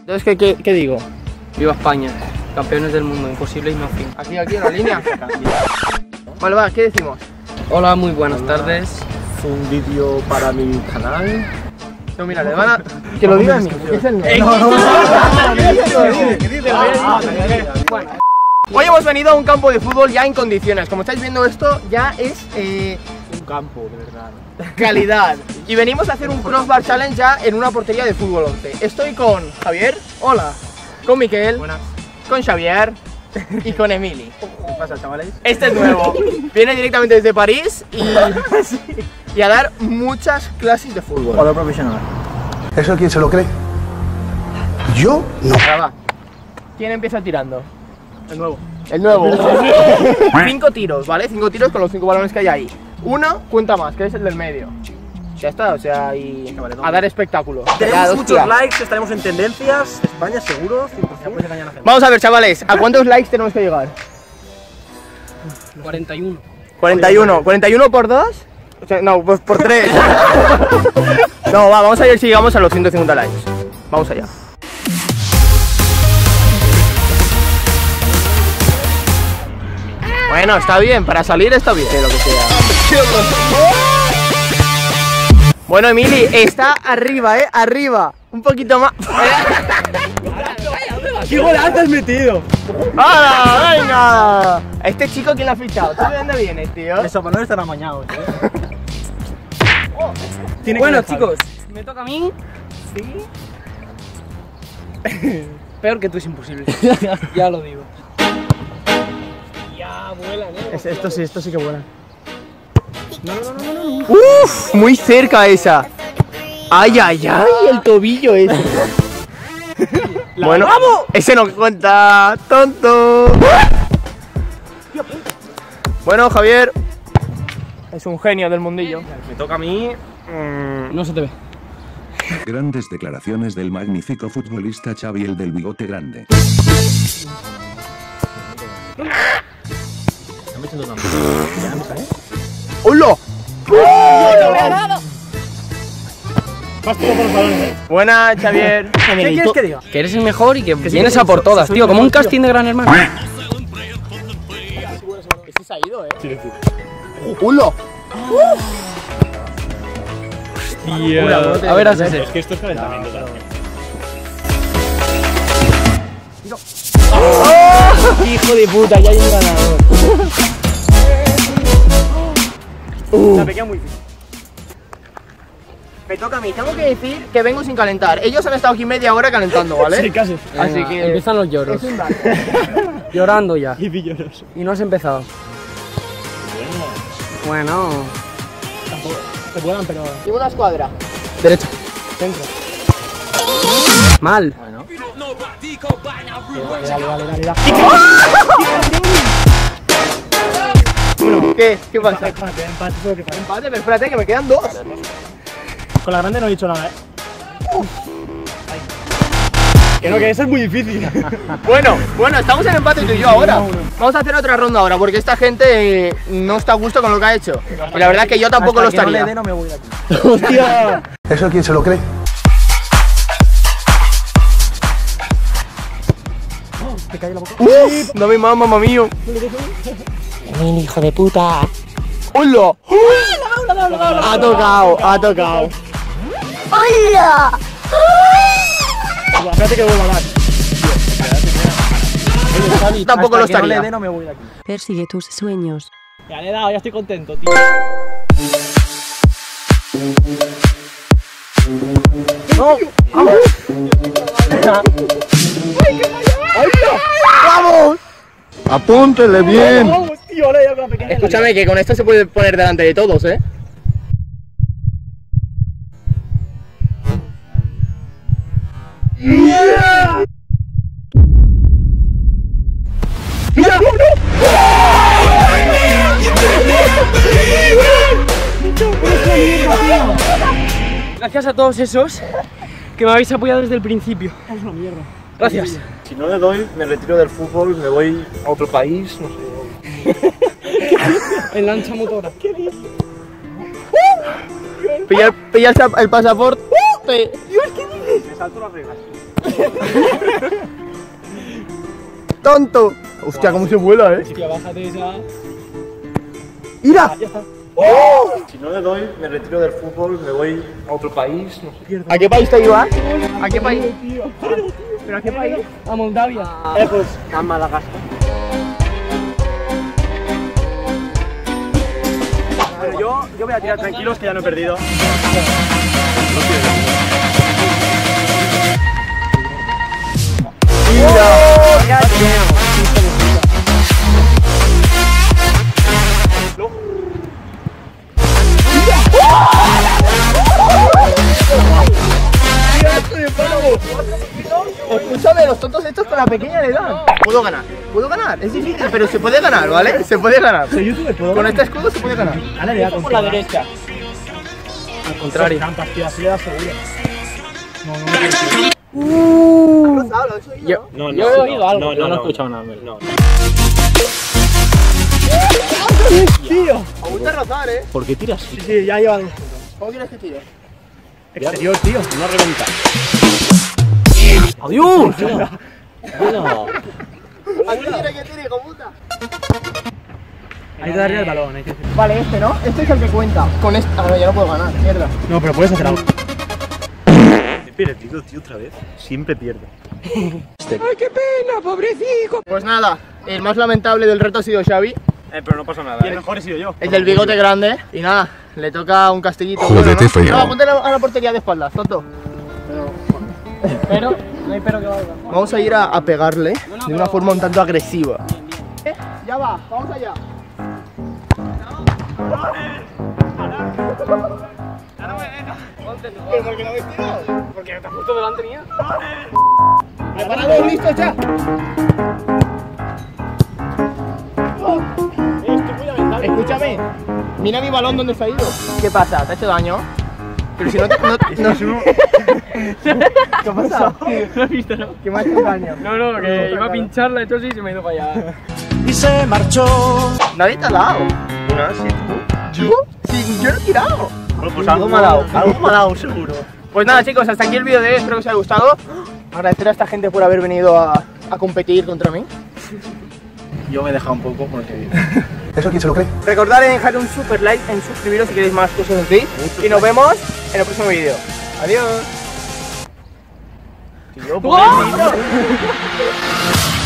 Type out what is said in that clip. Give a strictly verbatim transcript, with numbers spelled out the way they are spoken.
Entonces, ¿qué, qué, qué digo? Viva España, campeones del mundo, imposible y no fin. Aquí, aquí en la línea. Vale, va, ¿qué decimos? Hola, muy buenas Hola. tardes. Es un vídeo para mi canal. No, mira, le van a... Que lo diga a mí, es el no. No, no, no. Hoy hemos venido a un campo de fútbol ya en condiciones. Como estáis viendo, esto ya es... Eh, un campo, de verdad. Calidad. Y venimos a hacer un crossbar challenge ya en una portería de fútbol once. Estoy con Javier. Hola. Con Miquel. Buenas. Con Xavier. Y con Emili. ¿Qué pasa, chavales? Este es nuevo. Viene directamente desde París y, y a dar muchas clases de fútbol. Jugador profesional. ¿Eso quién se lo cree? Yo no. Ahora va. ¿Quién empieza tirando? El nuevo. El nuevo. Cinco tiros, ¿vale? Cinco tiros con los cinco balones que hay ahí. Uno cuenta más, que es el del medio. Ya está, o sea, y a dar espectáculo. Tenemos ya, muchos likes, estaremos en tendencias. España seguro, cien por cien. Vamos a ver, chavales, ¿a cuántos likes tenemos que llegar? cuarenta y uno. cuarenta y uno. ¿cuarenta y uno por dos? O sea, no, pues por tres. No, va, vamos a ver si llegamos a los ciento cincuenta likes. Vamos allá. Bueno, está bien, para salir está bien, lo que sea. Bueno, Emili, está arriba, eh, arriba. Un poquito más. ¿Qué golazo has metido? ¡Hala, venga! ¿Este chico quién lo ha fichado? ¿Tú de dónde vienes, tío? Esos balones están amañados, ¿eh? Bueno, chicos, me toca a mí. ¿Sí? Peor que tú es imposible. Ya lo digo. Ya vuelan, ¿eh? Es, esto sí, esto sí que vuela. No, no, no, no, no. ¡Uf! Muy cerca esa. ¡Ay, ay, ay! El tobillo ese. Bueno, ¡vamos! Ese no cuenta, tonto. Bueno, Javier es un genio del mundillo. Me toca a mí. Mm, no se te ve. Grandes declaraciones del magnífico futbolista Xavi, el del bigote grande. ¡Hola! Vas tú por los balones. Buena, Xavier. ¿Qué quieres que diga? Que eres el mejor y que vienes a por todas, tío, como un casting de Gran Hermano. Ese se ha ido, eh. Sí, sí. ¡Hola! Hostia. A ver, haz ese. Es que esto es calentamiento, ¿sabes? ¡Oh! ¡Hijo de puta! Ya hay un ganador. Uh. La pequeña muy difícil. Me toca a mí. Tengo que decir que vengo sin calentar. Ellos han estado aquí media hora calentando, ¿vale? Sí, casi. Así Venga, que empiezan los lloros. Es un dato. Llorando ya. Y pilloros. Y no has empezado. Bueno. Tampoco. Se vuelan, pero. Llevo una escuadra. Derecha. Centro. Mal. Bueno. Dale, dale, dale, dale. ¿Qué? ¿Qué pasa? Empate, empate, solo que pasa. Empate, pero espérate que me quedan dos. Con la grande no he dicho nada, eh. Que no, que eso es muy difícil. Bueno, bueno, estamos en empate tú y yo ahora. Vamos a hacer otra ronda ahora porque esta gente eh, no está a gusto con lo que ha hecho. Y la verdad es que yo tampoco lo Hasta que no estaría. le dé, no me voy de aquí. ¡Hostia! ¿Eso quién se lo cree? Te cae la boca. ¡Uf! No me mames, mamá mío. Hijo de puta. ¡Hola! Ha tocado, ha tocado. ¡Hola! Espérate que vuelva a dar. Tampoco lo Hasta que no le estaría. dé, no me voy de aquí. Persigue tus sueños. Ya le he dado, ya estoy contento, tío. ¡No! ¡Vamos! ¡Vamos! Apúntele bien. Vamos, tío, le he dado con la pequeña. Escúchame que con esto se puede poner delante de todos, ¿eh? ¡Yeah! Gracias a todos esos que me habéis apoyado desde el principio. Es una mierda. Gracias. Si no le doy, me retiro del fútbol, me voy a otro país, no sé. En lancha motora. ¿Qué dices? Pilla, pilla el, el pasaporte. Dios, ¿qué dices? Me salto las reglas. ¡Tonto! Hostia, cómo se vuela, eh. Hostia, bájate esa. ¡Mira! Ya está. Si no le doy, me retiro del fútbol, me voy a otro país, no sé. ¿A qué país te ibas? ¿A qué país? ¿Pero a qué país? A Moldavia. Eh, pues a Madagascar. Yo, yo voy a tirar tranquilos que ya no he perdido. ¡Mira! Escúchame, los tontos estos con la pequeña le dan. Puedo ganar, puedo ganar, es difícil, pero se puede ganar, ¿vale? Se puede ganar. Soy youtuber, ¿puedo Con este escudo se puede ganar. Ahora le da por la derecha. Al contrario. Trampas, tío, así le da seguro. Uh. Yo, No, no, Yo he oído algo, no, yo no, no he no, escuchado nada. no. Tío. aún te rozar, ¿eh? ¿Por qué tiras? Sí, sí, ya lleva dos. ¿Cómo quieres que tire? Exterior, tío. No reventa. ¡Adiós! ¿A quién quiere que tire, hijo puta? Hay que darle al balón, hay que decir. Vale, este, ¿no? Este es el que cuenta. Con este. Ah, no, ya no puedo ganar, mierda. No, pero puedes hacer algo. He perdido, tío, otra vez. Siempre pierdo. Pues nada, el más lamentable del reto ha sido Xavi. Eh, pero no pasa nada. Y el mejor he sido yo. El del bigote grande. Y nada, le toca un castillito. Jódete, bueno, ¿no? feo. No, ponte a la, a la portería de espaldas, tonto. Pero, no hay pero que valga. Vamos a ir a, a pegarle de una forma un tanto agresiva. ¿Eh? Ya va, vamos allá. ¿Pero por qué no habéis tirado? Porque te has puesto delante mía. ¿Preparados? ¿Listos ya? Escúchame, mira mi balón donde se ha ido. ¿Qué pasa? ¿Te ha hecho daño? Pero si no te... No, no. ¿Qué ha pasado? ¿Lo has visto, no? ¿Qué me ha hecho daño? No, no, que iba a pincharla, entonces y se me ha ido para allá. Nadie te ha dado. Una, sí. ¿Yo? Sí, yo no he tirado. Bueno, pues algo me ha dado. Algo me ha dado, seguro. Pues nada, chicos, hasta aquí el vídeo de hoy, espero que os haya gustado. Agradecer a esta gente por haber venido a, a competir contra mí. Yo me he dejado un poco porque... ¿Eso quién se lo cree? Recordad en dejar un super like, en suscribiros si queréis más cosas así. Y nos vemos en el próximo vídeo. Adiós. Tío, pobrecito.